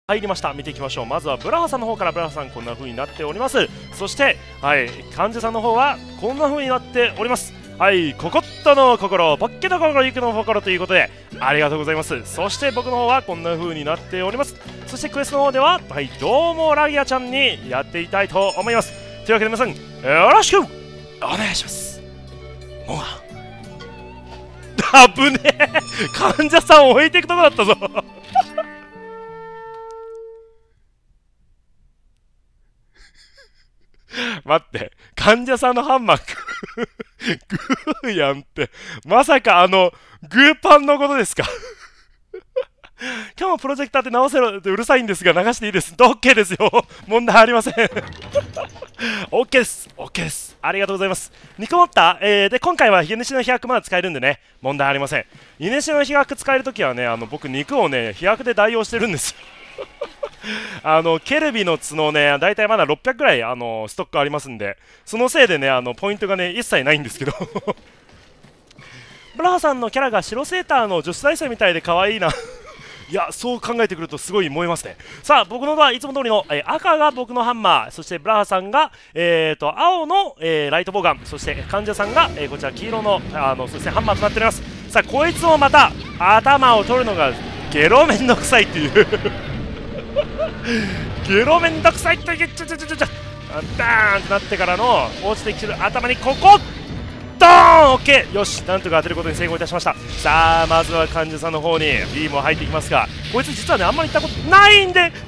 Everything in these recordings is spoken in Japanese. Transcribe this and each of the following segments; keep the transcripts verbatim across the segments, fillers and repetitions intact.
入りました。見ていきましょう。まずはブラハさんの方から。ブラハさんこんな風になっております。そしてはい患者さんの方はこんな風になっております。はい、ココットの心、ポッケの心、ゆくの心ということでありがとうございます。そして僕の方はこんな風になっております。そしてクエストの方でははいどうもラギアちゃんにやっていきたいと思います。というわけで皆さんよろしくお願いします。もうあぶねえ患者さんを置いていくとこだったぞ待って、患者さんのハンマーグーやんって、まさかあのグーパンのことですか今日もプロジェクターって直せろってうるさいんですが流していいです。OK ですよ。問題ありませんOK です OK です。ありがとうございます。にこ持った、えー、で今回は湯主の飛躍まだ使えるんでね問題ありません。湯主の飛躍使えるときはねあの僕肉をね飛躍で代用してるんですよあのケルビの角ねだいたいまだろっぴゃくぐらいあのストックありますんで、そのせいでねあのポイントがね一切ないんですけどブラハさんのキャラが白セーターの女子大生みたいで可愛いないやそう考えてくるとすごい燃えますね。さあ僕のはいつも通りの、えー、赤が僕のハンマー、そしてブラハさんが、えー、と青の、えー、ライトボウガン、そして患者さんが、えー、こちら黄色のあのそしてハンマーとなっております。さあこいつもまた頭を取るのがゲロめんどくさいっていうゲロめんどくさいというちょちょちょちょちょダーンってなってからの落ちてきてる頭にここドーン OK よしなんとか当てることに成功いたしました。さあまずは患者さんの方にビームを入っていきますが、こいつ実はねあんまり行ったことないんで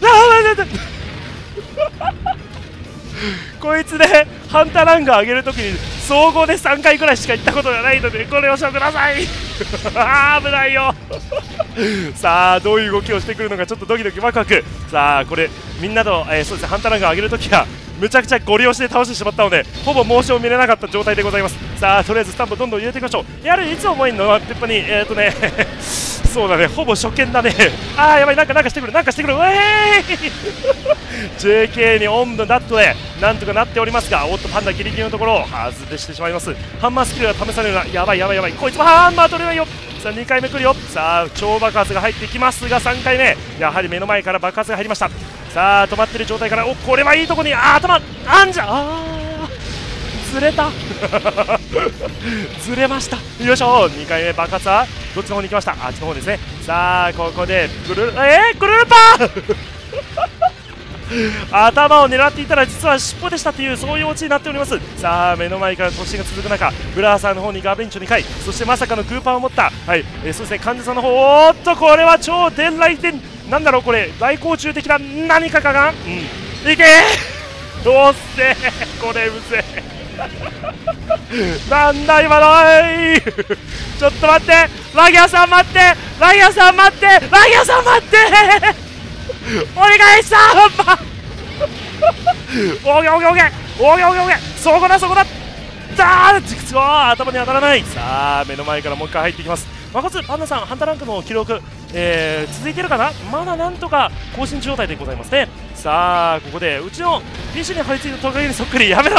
こいつねハンターランガー上げるときに総合でさんかいくらいしか行ったことがないのでこれをしてくださいあー危ないよさあどういう動きをしてくるのかちょっとドキドキワクワク。さあこれみんなと、えー、そうですねハンターランガー上げるときはむちゃくちゃゴリ押しで倒してしまったのでほぼモーションを見れなかった状態でございます。さあとりあえずスタンプどんどん入れていきましょう。やはりいつ思いんのやっぱりえっ、ー、とねそうだねほぼ初見だねあーやばいなんかなんかしてくるなんかしてくるうえーいジェーケー にオンのダットでなんとかなっておりますが、おっとパンダギリギリのところを外してしまいます。ハンマースキルが試されるな。やばいやばいやばいこいつもハンマー取れないよ。さあにかいめ来るよ。さあ超爆発が入ってきますがさんかいめやはり目の前から爆発が入りました。さあ止まってる状態からおこれはいいとこにあ頭あんじゃあーずれたずれました。よいしょにかいめ爆発はどっちの方に行きました。あっちの方ですね。さあここでグルえー、グルルパー頭を狙っていたら実は尻尾でしたというそういうオチになっております。さあ目の前から突進が続く中ブラーさんの方にガーベンチョにかい、そしてまさかのグーパンを持ったはい、えー、そうですね患者さんの方おーっとこれは超伝来伝なんだろうこれ大甲虫的な何かかがうんいけーどうせこれうぜなんだ今のおいちょっと待ってラギアさん待ってラギアさん待ってラギアさん待ってお願いしたハンマーオーケーオーケーオーケーオーケーオーケーオーケーそこだそこだだー実は頭に当たらない。さあ目の前からもう一回入っていきます。まずパンダさんハンターランクの記録、えー、続いてるかな。まだなんとか更新状態でございますね。さあここでうちの ピーシー に張り付いたトカゲにそっくりやめろ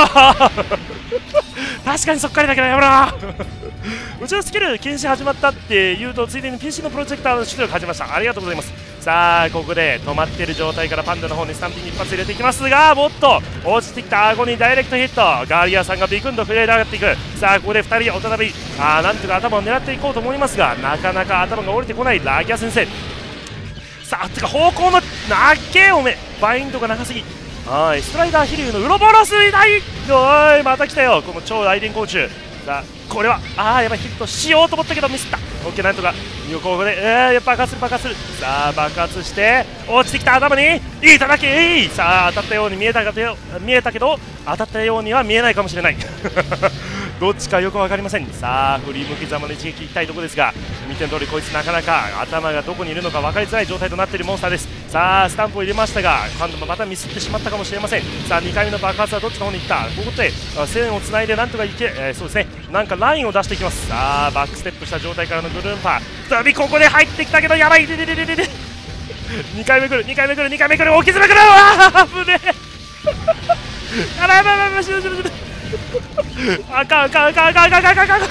確かにそっかりだけどやめろうちのスキル禁止始まったって言うとついでに ピーシー のプロジェクターの出力始めました。ありがとうございます。さあここで止まっている状態からパンダの方にスタンピング一発入れていきますがもっと落ちてきた顎にダイレクトヒットガーリアさんがビクンと触れ上がっていく。さあここでふたりお再びあーなんとか頭を狙っていこうと思いますがなかなか頭が降りてこないラギア先生。さあてか方向のなっけーおめバインドが長すぎ。はいストライダー飛竜のウロボロス痛いおいまた来たよこの超大電光柱。さあこれはあーやばいヒットしようと思ったけどミスった。オッケーなんとかここでえー、爆発する爆発する。さあ爆発して落ちてきた頭にいただきさあ当たったように見えたか見えたけど当たったようには見えないかもしれないどっちかよく分かりません。さあ振り向きざまの一撃いきたいところですが見ての通りこいつなかなか頭がどこにいるのか分かりづらい状態となっているモンスターです。さあスタンプを入れましたが今度もまたミスってしまったかもしれません。さあにかいめの爆発はどっちの方に行った。ここで線をつないでなんとかいけ、えー、そうですねなんかラインを出していきます。さあバックステップした状態からのグルンパー再びここで入ってきたけどやばいででででででにかいめ来るにかいめ来るにかいめ来る置き詰め来るわあ危ねえやばいやばいやばい死ぬ死ぬ死ぬあかんあかんあかんあかんあかんあかんあかん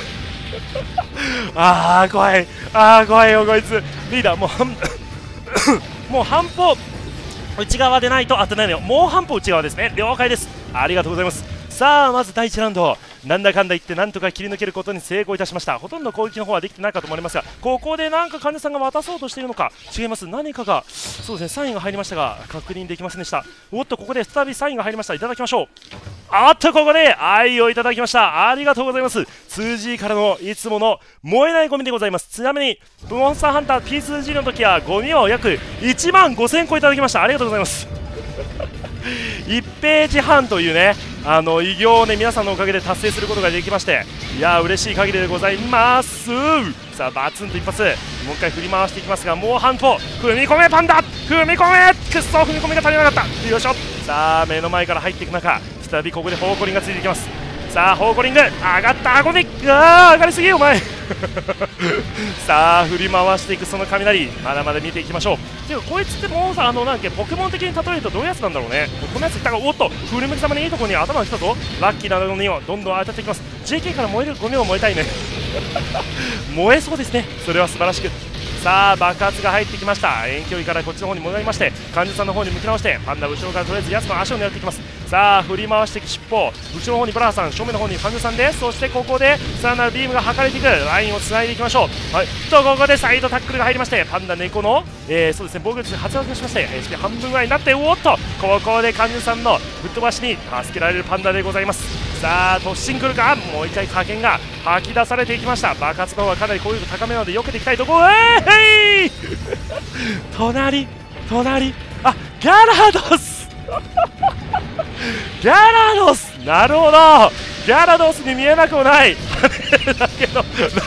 あー怖いあー怖いよこいつリーダーもう半もう半歩内側でないと当たらないの。もう半歩内側ですね。了解です。ありがとうございます。さあまずだいいちラウンド、なんだかんだ言ってなんとか切り抜けることに成功いたしました。ほとんど攻撃の方はできてないかと思われますが、ここでなんか患者さんが渡そうとしているのか、違います。何かがそうですね、サインが入りましたが確認できませんでした。おっとここで再びサインが入りました。いただきましょう。あっとここで愛をいただきました。ありがとうございます。 ツージー からのいつもの燃えないゴミでございます。ちなみにモンスターハンター ピーツージー の時はゴミを約いちまんごせんこいただきました。ありがとうございますいちページはんというね、あの偉業をね皆さんのおかげで達成することができまして、いやー嬉しい限りでございます。さあバツンと一発、もう一回振り回していきますが、もう半歩踏み込めパンダ、踏み込め、くっそ踏み込みが足りなかった。よいしょ。さあ目の前から入っていく中、再びここでホーコリンがついていきます。さあホーコリング上がった、顎であー上がりすぎお前さあ振り回していくその雷、まだまだ見ていきましょう。ていうかこいつってもうさ、あのなんかポケモン的に例えるとどういうやつなんだろうね。このやついったが、おっと振り向きざまにいいところに頭が来たぞ。ラッキーなのにどんどん当たっていきます。 ジェーケー から燃えるゴミを燃えたいね燃えそうですね、それは素晴らしく。さあ爆発が入ってきました。遠距離からこっちの方に戻りまして、患者さんの方に向き直して、パンダ後ろからとりあえずやつの足を狙っていきます。さあ振り回していく尻尾、後ろの方にブラハさん、正面の方に患者さんです。そしてここでさらなるビームが測れていく、ラインをつないでいきましょう。はいとここでサイドタックルが入りまして、パンダ猫の、えー、そうですね防御率発動しまして エイチピー 半分ぐらいになって、おっとここで患者さんのぶっ飛ばしに助けられるパンダでございます。さあ突進来るか、もう一回火拳が吐き出されていきました。爆発の方はかなり攻撃力高めなので避けていきたいところ、えー、い隣隣、あギャラドスギャラドス、なるほど、ギャラドスに見えなくもないだけど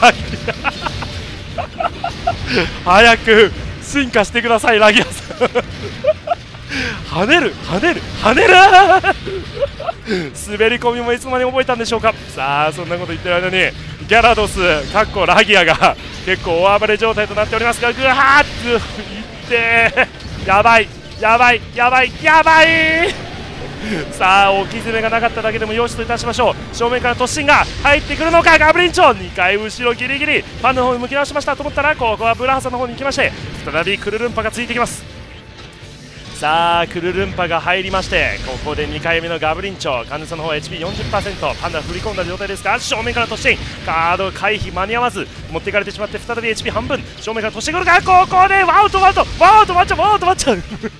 早く進化してくださいラギアさん跳ねる跳ねる跳ねる滑り込みもいつまで覚えたんでしょうか。さあそんなこと言ってる間にギャラドスかっこラギアが結構大暴れ状態となっておりますが、ぐわーっといってやばいやばいやばいやばいさあ置き攻めがなかっただけでもよしといたしましょう。正面から突進が入ってくるのか、ガブリンチョにかい後ろギリギリパンの方に向き直しましたと思ったら、ここはブラハさんの方に行きまして、再びクルルンパがついてきます。さあクルルンパが入りまして、ここでにかいめのガブリンチョ、患者さんの方は エイチピーよんじゅっパーセント、 パンダ振り込んだ状態ですが、正面から突進、カード回避間に合わず持っていかれてしまって、再び エイチピー 半分、正面から突進くるか、ここでワウトワウトワウトワウトワウトワウト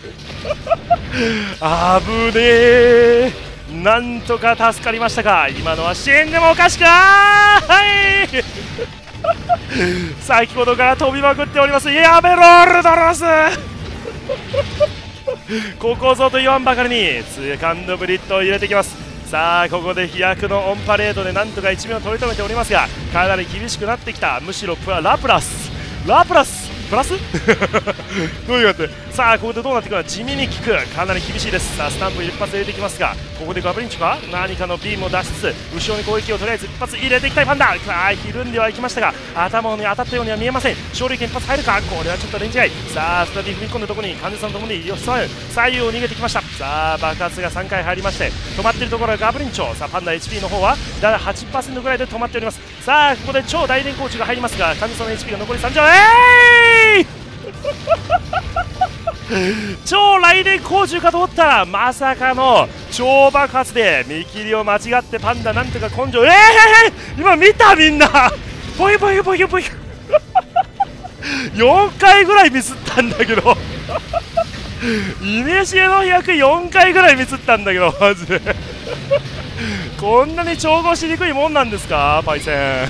あぶねえ、なんとか助かりましたが、今のは死んでもおかしくない先ほどから飛びまくっております。やめろルドロスここぞと言わんばかりにセカンドブリッドを入れてきます。さあここで飛躍のオンパレードでなんとかいちめを取り留めておりますが、かなり厳しくなってきた。むしろプララプラスラプラスプラスどういうわけで、さあここでどうなっていくのか、地味に効く、かなり厳しいです。さあスタンプ一発入れてきますが、ここでガブリンチョか何かのビームを出しつつ後ろに攻撃をとりあえず一発入れていきたいパンダ。さあひるんではいきましたが、頭に当たったようには見えません。勝利権一発入るか、これはちょっとレンジ外。さあ再び踏み込んだところに患者さんともによし左右を逃げてきました。さあ爆発がさんかい入りまして、止まっているところはガブリンチョ。さあパンダ エイチピー の方はだい はちパーセント ぐらいで止まっております。さあここで超大連コーチが入りますが、患者さんの エイチピー が残りさんじょう、えーい超雷電光柱かと思ったら、まさかの超爆発で見切りを間違って、パンダなんとか根性、えー、今見たみんなボイボイボイボイよんかいぐらいミスったんだけどイメシエの飛躍よんかいぐらいミスったんだけど、マジでこんなに調合しにくいもんなんですかパイセン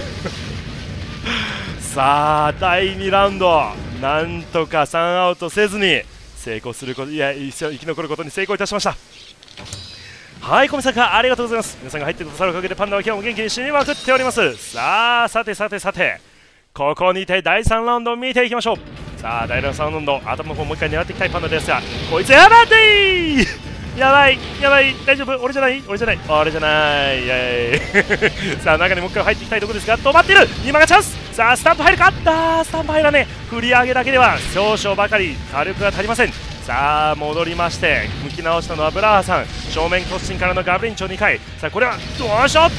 さあだいにラウンド、なんとかさんアウトせずに成功すること、いや生き残ることに成功いたしました。はい、コミサカありがとうございます。皆さんが入ってくださるおかげでパンダは今日も元気に死にまくっております。さあさてさてさて、ここにてだいさんラウンドを見ていきましょう。さあだいさんラウンド、頭の方もう一回狙っていきたいパンダですが、こいつやばてーやばいやばい、大丈夫、俺じゃない俺じゃない俺じゃないイエーイさあ中にもう一回入っていきたいところですが、止まっている、今がチャンス。さあスタンプ入るか、あースタンプ入らねえ、振り上げだけでは少々ばかり火力が足りません。さあ戻りまして向き直したのはブラハさん、正面突進からのガブリンチョにかい。さあこれはどうしよっと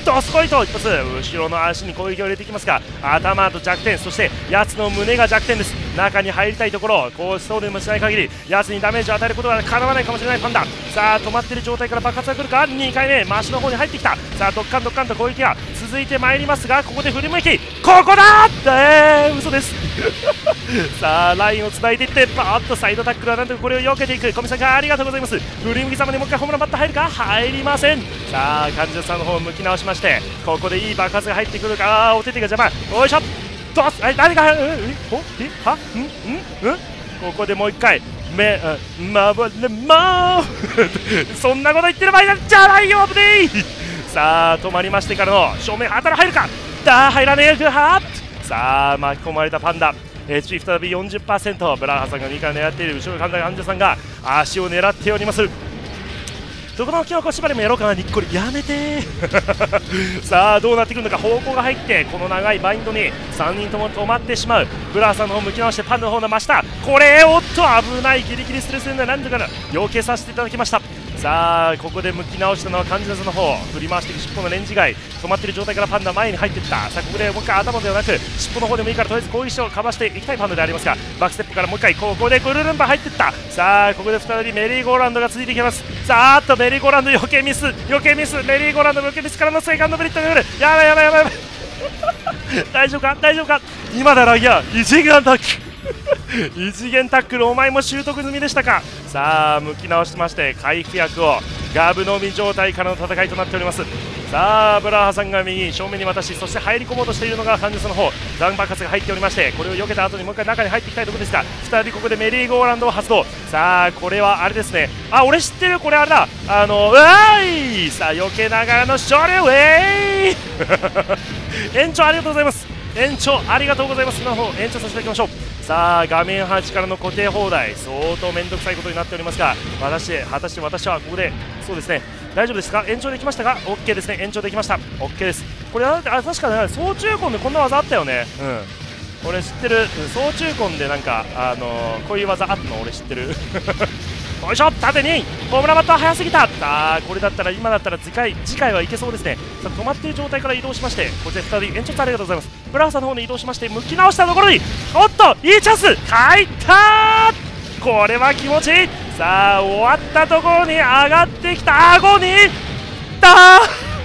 ドスコイと一発後ろの足に攻撃を入れていきますが、頭と弱点、そしてやつの胸が弱点です。中に入りたいところ、こうそうでもしない限りやつにダメージを与えることがかなわないかもしれないパンダ。さあ止まっている状態から爆発が来るか。にかいめマシの方に入ってきた。さあドッカンドッカンと攻撃が続いてまいりますが、ここで振り向きここだーえー、嘘ですさあラインをつないでいってバーッとサイドタックルはなんとかこれを避けていく。小見さんがありがとうございます。振り向きざまにもう一回ホームランバッター入るか。入りません。さあ患者さんの方を向き直しまして、ここでいい爆発が入ってくるか。あーお手手が邪魔。よいしょドスあ誰がうんうんおえはうんうんうんここでもう一回目まぶれまーそんなこと言ってる場合じゃないよ危ねえさあ止まりましてからの正面当たら入るか。だー入らねえグハッ。さあ巻き込まれたパンダ エイチピー 再び よんじゅっパーセント。ブラーハさんがにから狙っている。後ろに患者さんが足を狙っております。どこのキノコ縛りもやろうかな。にっこりやめてさあどうなってくるのか。方向が入ってこの長いバインドにさんにんとも止まってしまう。ブラーさんの方向き直してパンダの方の真下、これおっと危ない。ギリギリスレスレンでなんとか避けさせていただきました。さあここで向き直したのは患者さんの方、振り回していく尻尾のレンジ外、止まっている状態からパンダ前に入っていった。さあここでもう一回頭ではなく尻尾の方でもいいからとりあえず攻撃をかわしていきたいパンダでありますが、バックステップからもう一回ここでグルルンバ入っていった。さあここで再びメリーゴーランドが続いていきます。さああっとメリーゴーランド余計ミス余計ミスメリーゴーランド余計ミスからのセカンドブリッドが来る。やばいやばいやばいやばい大丈夫か大丈夫か。今だラギア異次元タック異次元タックルお前も習得済みでしたか。さあ向き直しまして回復薬をガブのみ状態からの戦いとなっております。さあブラーハさんが右正面に渡し、そして入り込もうとしているのが患者さんの方、ダウン爆発が入っておりまして、これを避けた後にもう一回中に入っていきたいところですが、再びここでメリーゴーランドを発動。さあこれはあれですね、あ俺知ってる、これあれだ、あのうわーい。さあ避けながらの勝利ウェイ延長ありがとうございます。延長ありがとうございます。の方延長させていただきましょう。さあ画面端からの固定放題相当面倒くさいことになっておりますが、私果たして私はここでそうですね大丈夫ですか。延長できましたか。 OK ですね、延長できました。 OK です。これはあ確かね総中根でこんな技あったよね。うん俺知ってる。総中根でなんかあのー、こういう技あったの俺知ってるよいしょ縦にホームランバッター早すぎた。あーこれだったら今だったら次回次回はいけそうですね。さあ止まっている状態から移動しまして、こちら再び延長ありがとうございます。ブラーさんの方に移動しまして向き直したところにおっといいチャンス入ったー。これは気持ちいい。さあ終わったところに上がってきた顎にた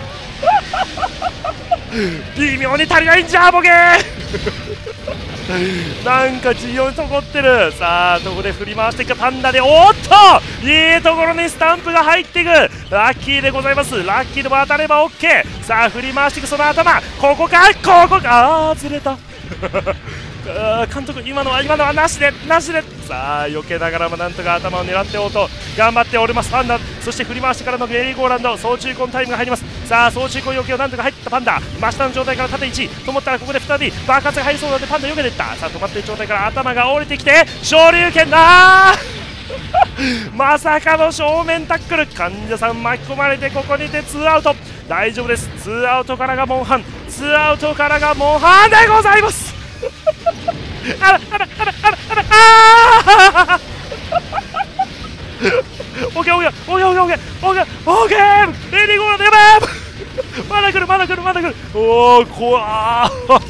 微妙に足りないんじゃボケーなんか重要に残ってる。さあどこで振り回していくパンダで、おっといいところにスタンプが入っていく。ラッキーでございます。ラッキーでも当たれば OK。 さあ振り回していくその頭、ここかここか。あーずれたあ監督今のは今のはなしでなしで。さあ避けながらもなんとか頭を狙っておうと頑張っておりますパンダ。そして振り回してからのメリーゴーランド総中根タイムが入ります。さあ総中根避けをなんとか入ったパンダ、真下の状態から縦いちと思ったらここで再び爆発が入りそうなのでパンダ避けていった。さあ止まっている状態から頭が降りてきて昇竜拳だまさかの正面タックル。患者さん巻き込まれてここにてツーアウト。大丈夫です。ツーアウトからがモンハン、ツーアウトからがモンハンでございますあらあらあらあらあらあオッケーオッケーオッケーオッケーオッケーオッケーオッケーレディーゴーランドやばいまだ来るまだ来るまだ来る。おお怖ーは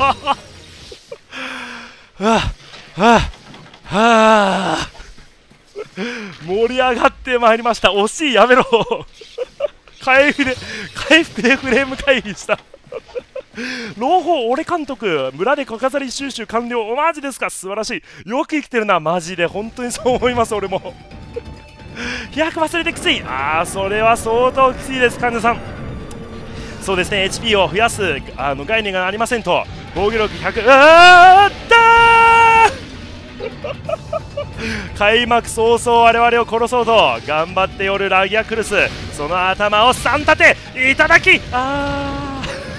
あはあはあ盛り上がってまいりました。惜しいやめろ回復で回復でフレーム回避した朗報俺監督村で小飾り収集完了。おマジですか素晴らしい。よく生きてるなマジで本当にそう思います。俺も飛躍忘れてきつい。ああそれは相当きついです患者さん。そうですね エイチピー を増やすあの概念がありませんと防御力ひゃく。あーったー開幕早々我々を殺そうと頑張っておるラギアクルス、その頭をさん立ていただき、あ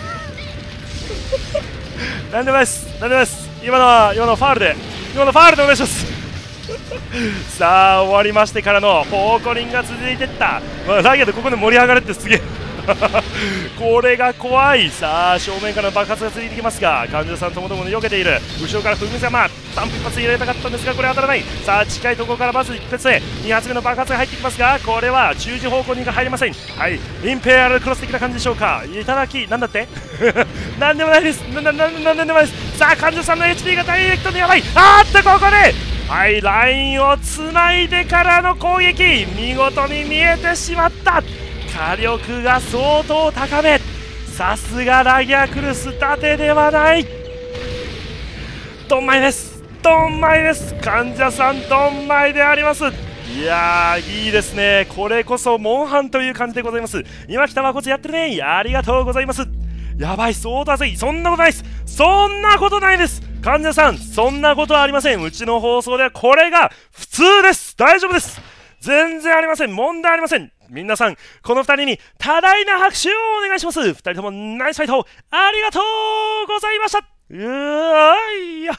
ーなんでもないですなんでもないです。今のは今のファールで今のファールでお願いしますさあ終わりましてからのポーコリンが続いていった、まあ、ラギアでここで盛り上がるってすげえこれが怖い。さあ正面からの爆発が続いてきますが患者さんともどもに避けている。後ろから踏みさまスタンプ一発入れたかったんですがこれ当たらない。さあ近いところからまずいっ発目に発目の爆発が入ってきますがこれは十字方向にが入りません。はい、インペアルクロス的な感じでしょうか。いただきなんだってなんでもないです。ななななんでもないです。さあ患者さんの エイチピー がダイレクトでやばい。あーっとここではいラインをつないでからの攻撃見事に見えてしまった。火力が相当高め。さすがラギアクルス伊達ではない。ドンマイです。ドンマイです。患者さんドンマイであります。いやーいいですね。これこそモンハンという感じでございます。今北はこつやってるね。ありがとうございます。やばい相当熱い。そんなことないです。そんなことないです。患者さんそんなことはありません。うちの放送ではこれが普通です。大丈夫です。全然ありません。問題ありません。皆さんこのふたりに多大な拍手をお願いします。ふたりともナイスファイトありがとうございました。うわーいや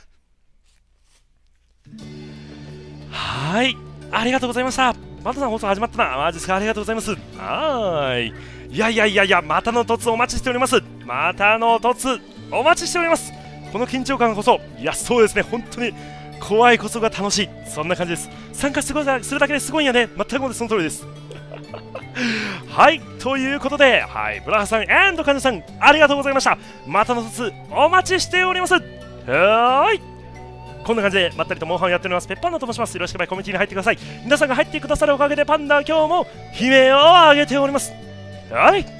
はいありがとうございました。またさん放送始まったな。マジですか。ありがとうございます。はーいいやいやいやいやまたの突お待ちしております。またの突お待ちしております。この緊張感こそいやそうですね本当に怖いこそが楽しいそんな感じです。参加するだけですごいんやね。全くその通りですはいということではいブラハさん&患者さんありがとうございました。またの突お待ちしております。はーいこんな感じでまったりとモンハンをやっております。ペッパンダと申します。よろしければコミュニティに入ってください。皆さんが入ってくださるおかげでパンダは今日も悲鳴を上げております。はい